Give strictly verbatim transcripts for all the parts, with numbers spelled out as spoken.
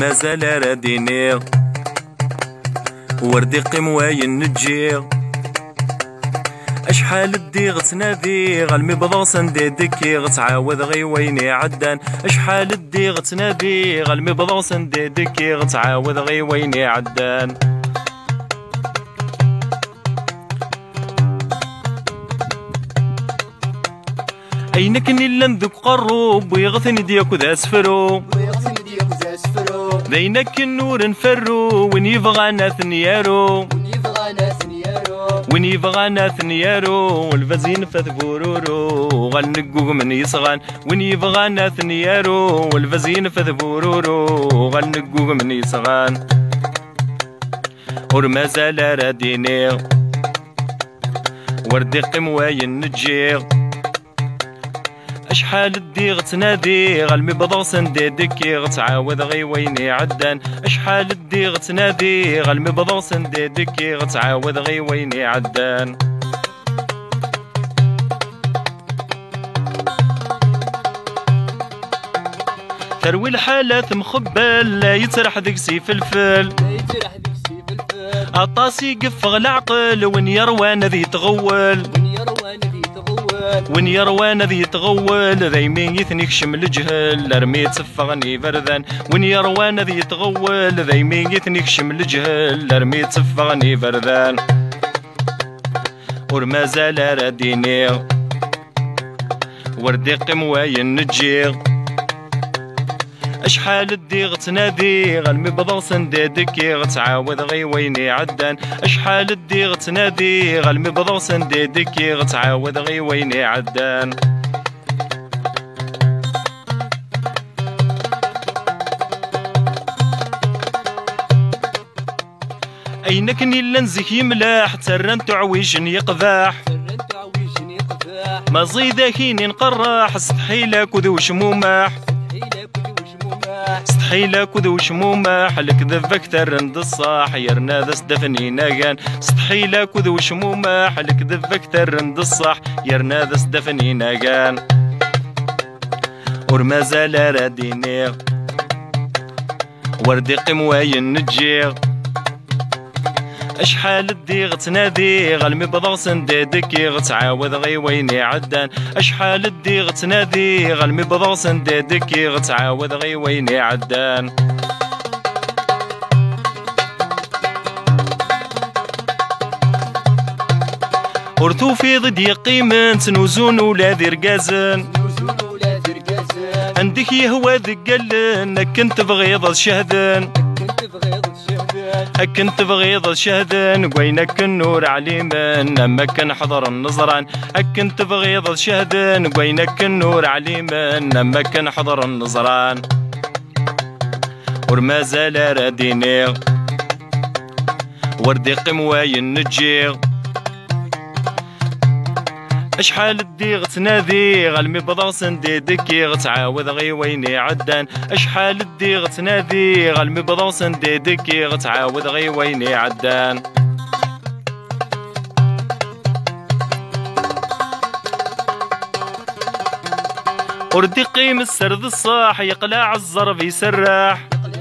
ورمازال راديني وردي قمواين نجي اشحال الدي غتنادي غالمي بضغص نديدكي غتعاود غي ويني عدان اشحال الدي غتنادي غالمي بضغص نديدكي غتعاود غي ويني عدان اينك نيلا ندوك قروب ويغثني دياك ذا سفرو بينك النور نفرو وين يبغانا ثنيارو وين يبغانا ثنيارو والفازين فات بورورو غنقوق من يصغان وين يبغانا ثنيارو والفازين فات بورورو غنقوق من يصغان ورمازال راديني وردي قمواين نجي اشحال الدي غتنادي غالمي بضغص نديدكي غتعاود غي ويني عدان اشحال الدي غتنادي غالمي بضغص نديدكي غتعاود غي ويني عدان تروي الحالات مخبل لا يترح ديك سيف الفل عطاسي قفغ العقل وين يروان ذي تغول وين يروان ذي تغول ذيمين يثنيك شمل الجهل ارمي تسفغني بردان وين يروان ذي تغول ذيمين يثنيك شمل الجهل ارمي تسفغني بردان ورمازال راديني وردي قمواين نجي اشحال الدي غتنادي غالمي بضغص نديدكي غتعاود غي ويني عدان اشحال الدي غتنادي غالمي بضغص نديدكي غتعاود غي ويني عدان اينك نيلا نزك يملاح ترن تعويش يقذاح ما زيدا كيني نقراح استحيلك وذو شموماح استحيلك وذو شموماح الكذب اكثر عند الصاح يرنا ذا سدفني ناقان استحيلك وذو شموماح الكذب اكثر عند الصاح يرنا ذا سدفني ناقان ورمازال راديني وردي قمواين نجي اشحال الدي غتنادي غالمي بضغص نديدكي غتعاود غي ويني عدان اشحال الدي غتنادي غالمي بضغص نديدكي غتعاود غي ويني عدان ورثو في ضد يقيمن تنوزون ولا ذي رقازن عندك يهوى ذقلن كنت بغيض شهدن كنت بغيض شهدن قوينك النور عليمن اما كان حضر النظران كنت بغيض شهدن قوينك النور عليمن اما كان حضر النظران ورمازال راديني وردي قمواين نجي اشحال الدي غتنادي غالمي بضغص نديدكي غتعاود غي ويني عدان اشحال الدي غتنادي غالمي بضغص نديدكي غتعاود غي ويني عدان وردي قيم السرد الصاح يقلع الزرب يسرح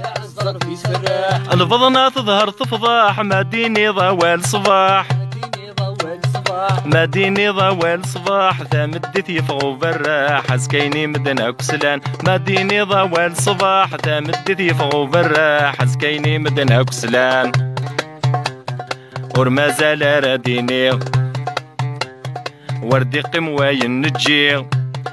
البضنة تظهر تفضاح ما ديني ضوال صباح ما ديني ضوال صباح ثامدت يفغو براح حزكيني مدنا كسلان ما ديني ضوال صباح ثامدت يفغو براح حزكيني مدنا كسلان ورمازال راديني وردي قمواين نجي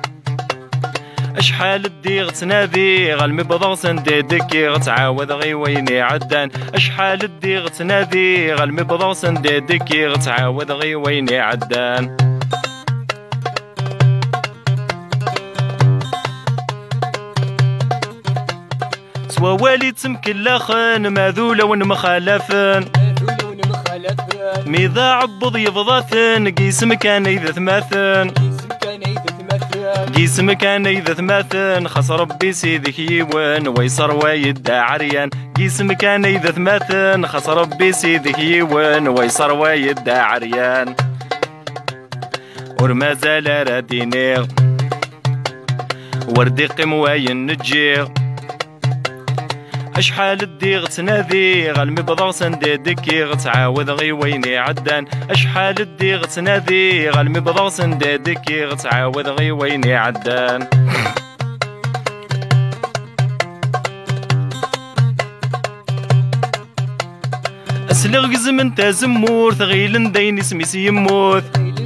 اشحال الدي غتنادي غالمي بضغص نديدكي غتعاود غي ويني عدان اشحال الدي غتنادي غالمي بضغص نديدكي غتعاود غي ويني عدان سوا والي تمكن لاخن ماذولا ونمخالفن ميذا عبض يفضاثن قيس مكان اذا ثماثن قيس مكان إذا ثماثن خص ربي سيدك يوان ويصر ويدى عريان قيس مكان إذا ثماثن خص ربي سيدك يوان ويصر ويدى عريان ورمازال راديني وردي قمواين نجي اشحال الديغ تنادي غالمي بضغط نديدكي غتعاود غي ويني عدان اشحال الديغ تنادي غالمي بضغط نديدكي غتعاود غي ويني عدان اسلغ قزم انت زمور ثغيل داين سميس يموت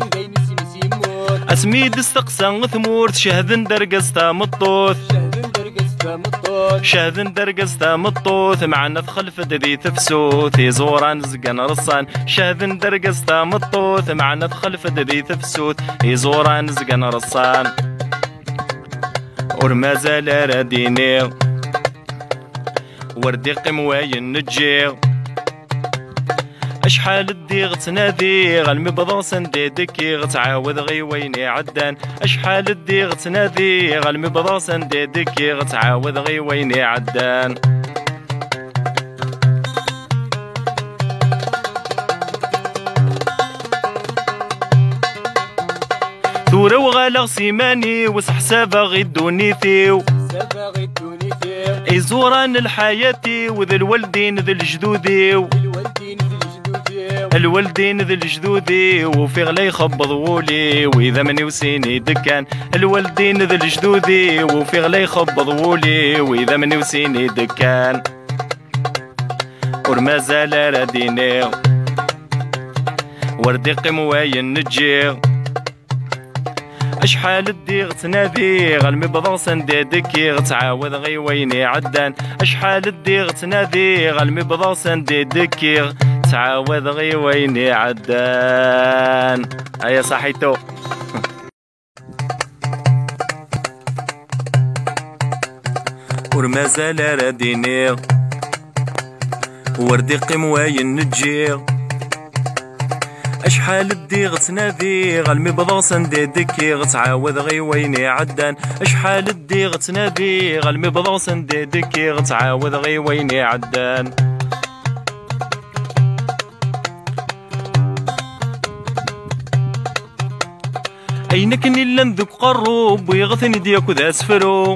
اسميد استقسى ثمور شهد درقس تامطوث شهد درقس تامطوث معنا تخلف ذي تفسوث يزوران زقن رصان شهد درقس تامطوث معنا تخلف ذي تفسوث يزوران زقن رصان ور زال راديني وردي قمواين نجيغ اشحال الديغ تنادي غالمي بضغط نديدكي غتعاود غي ويني عدان اشحال الديغ تنادي غالمي بضغط نديدكي غتعاود غي ويني عدان ثورة وغالغ سيماني وصح سابا غي دونيثيو ايزوران الحياتي وذي الولدين ذي الجدوديو الولدين ذي الجدودي وفي غلا يخبض وولي واذا مني وسيني دكان الولدين ذي الجدودي وفي غلا يخبض وولي واذا مني وسيني دكان ور زال راديني وردي قمواين نجيغ اشحال الديغ تنادي غالمي بضغط نديدكي غتعاود غي ويني عدان اشحال الديغ تنادي غالمي بضغط نديدكي تعاود غي ويني عدان هيا صحيتو ور زال راديني وردي قمواين نجيغ اشحال الديغ تنادي غالمي بضغط نديدكي غتعاود غي ويني عدان اشحال الديغ تنادي غالمي بضغط نديدكي غتعاود غي ويني عدان اينك نيلا ذوك قروب ويغثني دياك ذا سفرو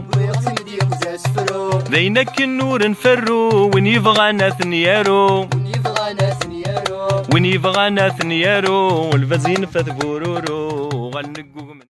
ذينك النور نفرو وين يبغى ناس نيارو وين يبغى ناس نيارو والفازين فات بورورو غنقو